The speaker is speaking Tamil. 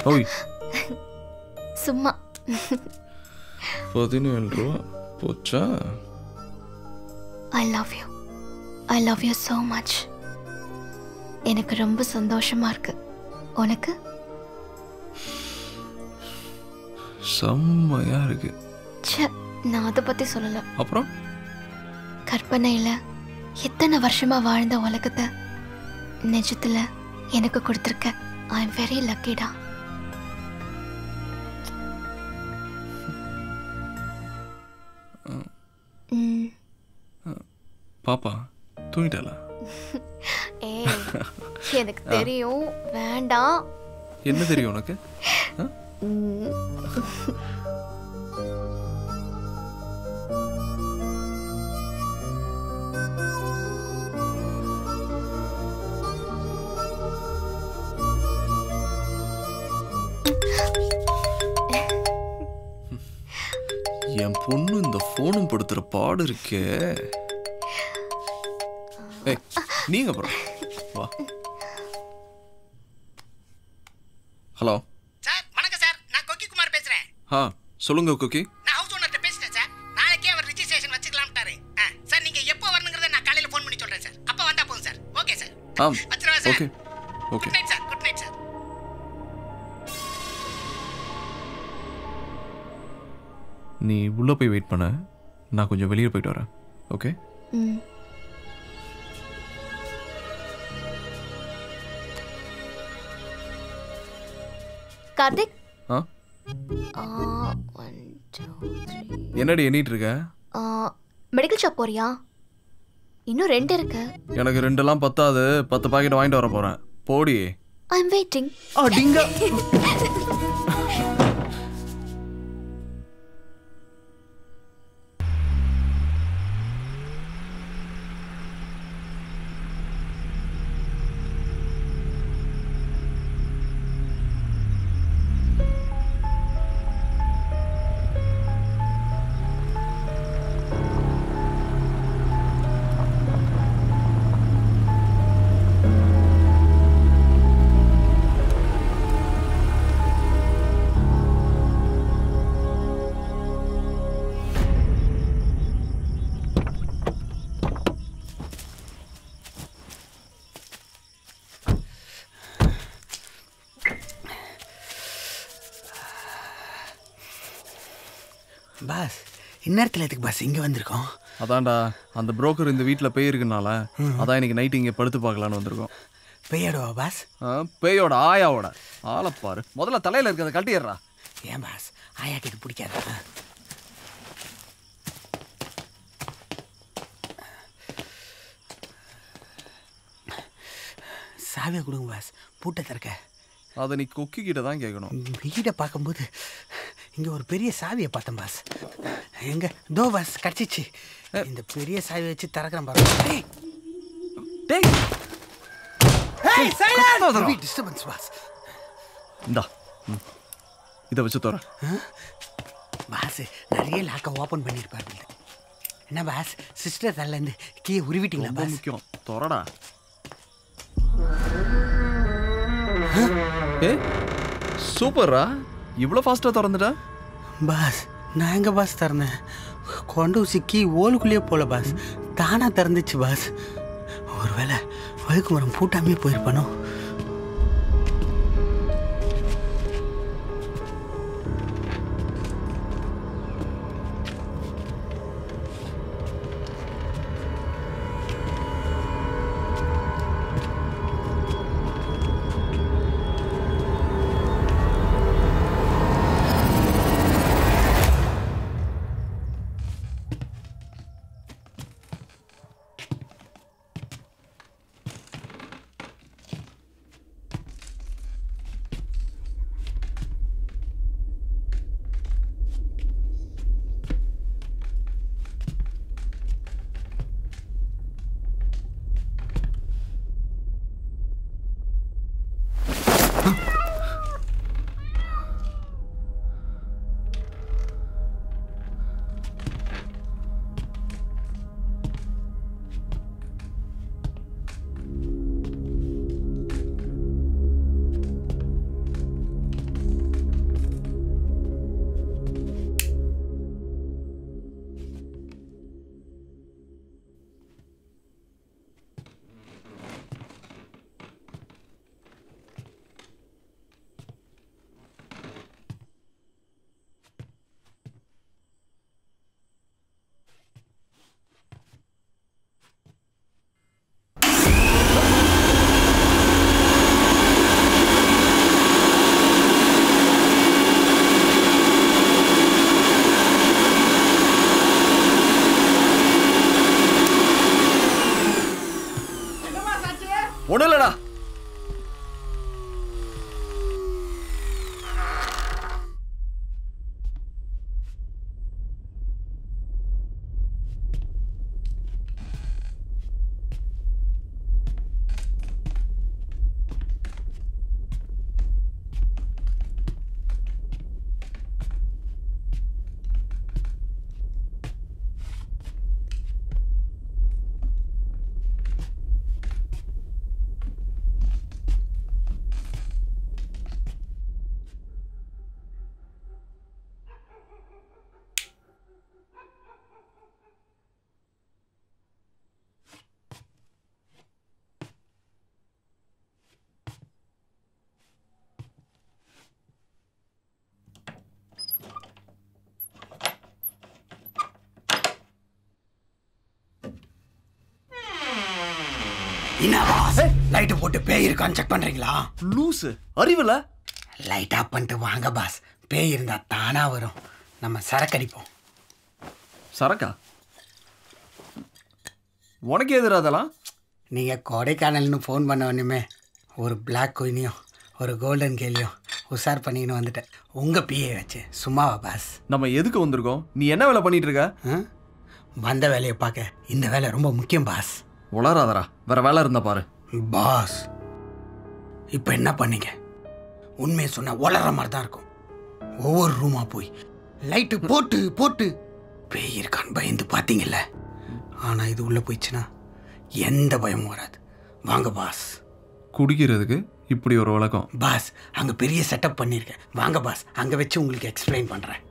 ஓய் சும்மா 17 ரூபா போச்சா? I love you so much. எனக்கு ரொம்ப சந்தோஷமா இருக்கு. உனக்கு? செம்மையா இருக்கு. ச்சே, நான் அதை பத்தி சொல்லல. அப்புறம் கற்பனையில எத்தனை வருஷமா வாழ்ந்த உலகத்தை நிஜத்துல எனக்கு கொடுத்துருக்க. ஐ எம் வெரி லக்கிடா. பாப்பா தூங்கிட்டாளா? ஏய், எனக்கு தெரியும், வேண்டாம். என்ன தெரியும் உனக்கு? என் பொண்ணு இந்த போனும் படுத்துற பாடு இருக்கே. நீங்க அப்புறம் வா. ஹலோ சார், வணக்கம் சார். நான் கொக்கி குமார் பேசுறேன். சொல்லுங்க கொக்கி. நான் ஹவுஸ் ஓனர்ட்ட பேசிட்டேன் சார். நாளைக்கே அவர் ரிஜிஸ்ட்ரேஷன் வச்சுக்கலாம்ட்டாரு. சார், நீங்க எப்போ வரணுங்கிறத நான் காலையில ஃபோன் பண்ணி சொல்றேன் சார். அப்ப வந்தா போதும் சார். Okay sir. வச்சிரவா sir. Okay good night sir. Good night sir. நீ உள்ள போய் வெயிட் பண்ண, நான் கொஞ்சம் வெளியே போயிட்டு வரேன். ஓகே? கார்த்திக், என்னடி எண்ணிட்டு இருக்க? மெடிக்கல் ஷாப் போறியா? இன்னும் 2 இருக்கு. எனக்கு 2 பத்தாது. 10 பாக்கெட் வாங்கிட்டு வர போறேன். போடி. I am waiting. அடிங்க. பாஸ், இந்நேரத்தில் எதுக்கு பாஸ் இங்கே வந்திருக்கோம்? அதான்டா, அந்த புரோக்கர் இந்த வீட்டில் பேய் இருக்குனால அதான் இன்னைக்கு நைட்டு இங்கே படுத்து பார்க்கலான்னு வந்திருக்கோம். பேயோடவா பாஸ்? பேயோட ஆயாவோட. ஆளப்பாரு, முதல்ல தலையில் இருக்கிறத கட்டிடுறா. ஏன் பாஸ், ஆயாக்கு இது பிடிக்காதா? சாவியை கொடுங்க பாஸ், பூட்டை திறக்க. அதை நீ கொக்கி கிட்ட தான் கேட்கணும். வீட்டை பார்க்கும்போது இங்கே ஒரு பெரிய சாவியை பார்த்தேன் பாஸ். எங்க தோ பாஸ், கிடச்சிச்சு. இந்த பெரிய சாவியை வச்சு திறக்கிறேன் பாருங்க. Disturbance boss. இந்தா, இதை வச்சு தோற பாஸ். நிறைய லாக்கை ஓப்பன் பண்ணியிருப்பாரு. என்ன பாஸ், சிஸ்டர் தலைலேருந்து கீழே உருவிட்டீங்களா பாஸ்? முக்கியம், தோறடா. சூப்பரா, இவ்வளோ ஃபாஸ்ட்டாக திறந்துட்டா? பாஸ், நான் எங்கே பாஸ் திறந்தேன்? கொண்டு சிக்கி ஓலுக்குள்ளேயே போல பாஸ், தானாக திறந்துச்சு பாஸ். ஒருவேளை வழுக்கு மரம் பூட்டாமே போயிருப்பானோ? ஒன்றும் இல்லடா. என்ன பாஸ், லைட் போட்டு பேய் இருக்கான்னு செக் பண்றீங்களா? லூசு, அறிவில்ல. லைட் ஆஃப் பண்ணிட்டு வாங்க பாஸ். பேய் இருந்தா தானா வரும். நம்ம சரக்கடிப்போம். சரக்கா? உனக்கு எதிரா அதெல்லாம்? நீங்க கொடைக்கானல்னு ஃபோன் பண்ண ஒண்ணுமே ஒரு பிளாக் குயினியும் ஒரு கோல்டன் கேலியும் உஷார் பண்ணிக்கின்னு வந்துட்டேன். உங்க பிஏ வச்சு சும்மாவா பாஸ்? நம்ம எதுக்கு வந்திருக்கோம்? நீ என்ன வேலை பண்ணிட்டு இருக்க? வந்த வேலையை பார்க்க இந்த வேலை ரொம்ப முக்கியம் பாஸ். உளராதரா, வேற வேலை இருந்தா பாரு. பாஸ் இப்போ என்ன பண்ணீங்க? உண்மையை சொன்ன உளற மாதிரி தான் இருக்கும். ஒவ்வொரு ரூமா போய் லைட்டு போட்டு போட்டு பேய் இருக்கான்னு பயந்து பார்த்தீங்கல்ல. ஆனால் இது உள்ளே போயிடுச்சுன்னா எந்த பயமும் வராது. வாங்க பாஸ். குடிக்கிறதுக்கு இப்படி ஒரு உலகம்? பாஸ் அங்கே பெரிய செட்டப் பண்ணியிருக்கேன். வாங்க பாஸ், அங்கே வச்சு உங்களுக்கு எக்ஸ்பிளைன் பண்ணுறேன்.